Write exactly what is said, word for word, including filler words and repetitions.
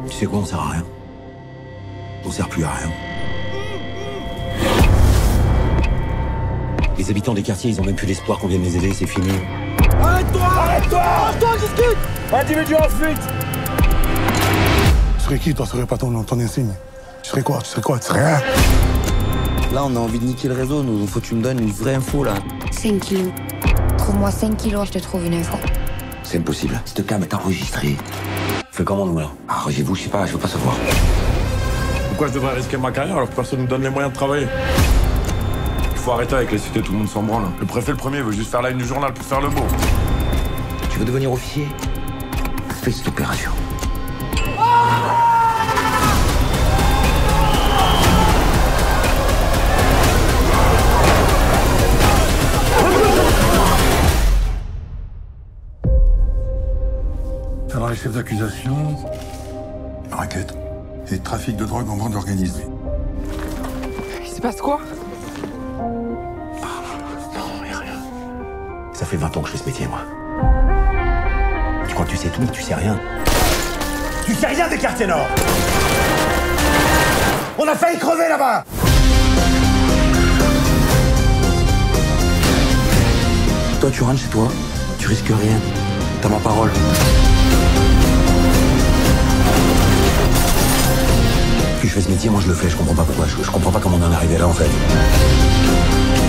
Tu sais quoi, on sert à rien. On sert plus à rien. Les habitants des quartiers, ils ont même plus l'espoir qu'on vienne les aider, c'est fini. Arrête-toi! Arrête-toi! Arrête-toi, discute! Individu en fuite! Tu serais qui, toi? Tu serais pas ton, ton insigne? Tu serais quoi? Tu serais quoi? Tu serais rien? Là, on a envie de niquer le réseau, nous. Faut que tu me donnes une vraie info, là. cinq kilos. Trouve-moi cinq kilos, je te trouve une info. C'est impossible. Cette cam est enregistrée. Fais comment, nous, là? Arrangez-vous, je sais pas, je veux pas savoir. Pourquoi je devrais risquer ma carrière alors que personne nous donne les moyens de travailler? Il faut arrêter avec les cités, tout le monde s'en branle. Le préfet, le premier, veut juste faire la une du journal pour faire le beau. Tu veux devenir officier? Fais cette opération. Alors, les chefs d'accusation, raquette et trafic de drogue en bande organisée. Il se passe quoi? Non, y'a rien. Ça fait vingt ans que je fais ce métier, moi. Tu crois que tu sais tout, mais tu sais rien. Tu sais rien des quartiers nord! On a failli crever là-bas! Toi, tu rentres chez toi, tu risques rien. T'as ma parole. Puis je fais ce métier, moi je le fais, je comprends pas pourquoi. Je, je comprends pas comment on en est arrivé là, en fait.